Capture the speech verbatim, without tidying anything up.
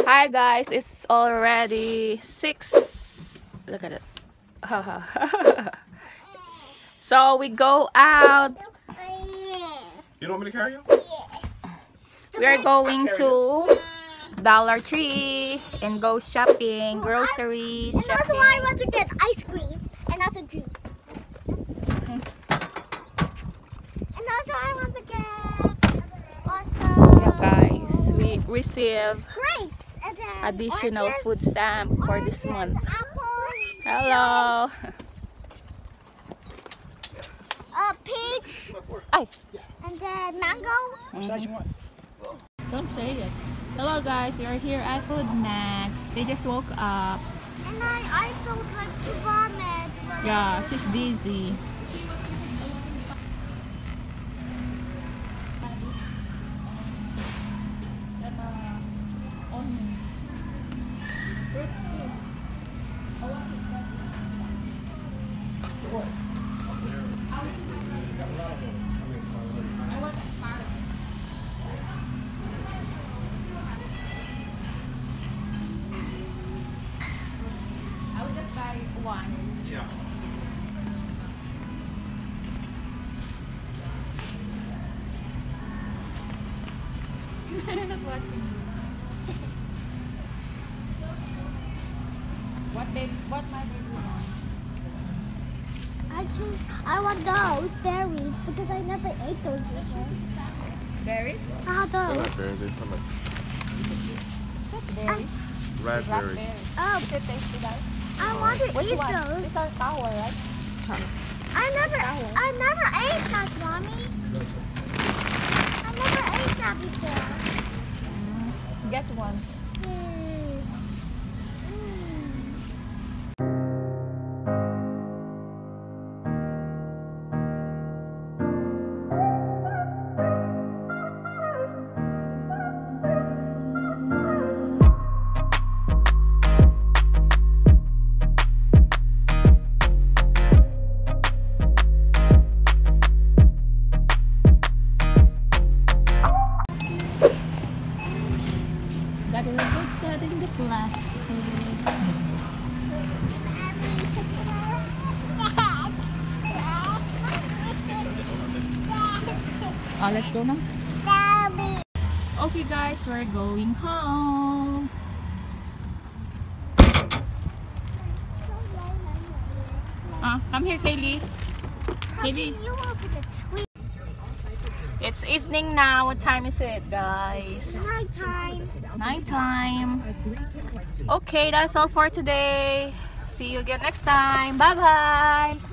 Hi guys, it's already six. Look at it. So we go out. You don't want me to carry you? We are going to Dollar Tree and go shopping, groceries, and shopping. also I want to get ice cream and also juice. And also I want to get also Yeah guys, we receive grapes and then additional oranges, food stamp for this oranges, month. apple, Hello. uh, peach, Ay. and then mango. Which side you want? Don't say it. Hello guys, we are here at Food Max. They just woke up. And I, I felt like to vomit. Whatever. Yeah, she's dizzy. I would just buy one. Yeah. Not watching. What did what my baby want? I think I want those berries because I never ate those before. Berries? Ah, They're those. not berries, they're from like Berries? raspberries. Raspberries. Oh, Is it tasty guys? I want to Which eat one? those. These are sour, right? I never, Sour. I never ate that, mommy. I never ate that before. Get one. Mm. Mm. That is a good that in the plastic. Oh, let's go now. Okay guys, we're going home. Ah, come here, Kaylee. Kaylee. You open it. Wait, It's evening now. What time is it, guys? nighttime. Nighttime. Okay, that's all for today. See you again next time. Bye bye.